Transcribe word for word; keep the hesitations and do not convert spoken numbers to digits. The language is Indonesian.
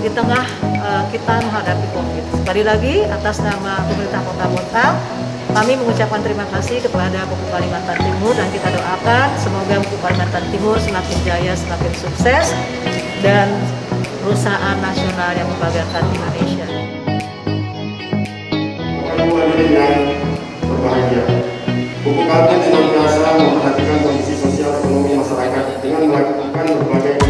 di tengah uh, kita menghadapi COVID. Sekali lagi atas nama pemerintah Kota Bontang, kami mengucapkan terima kasih kepada Pupuk Kalimantan Timur dan kita doakan semoga Pupuk Kalimantan Timur semakin jaya, semakin sukses dan perusahaan nasional yang membanggakan Indonesia. Dengan berbahagia. Pupuk Kaltim senantiasa memperhatikan kondisi sosial ekonomi masyarakat dengan melakukan berbagai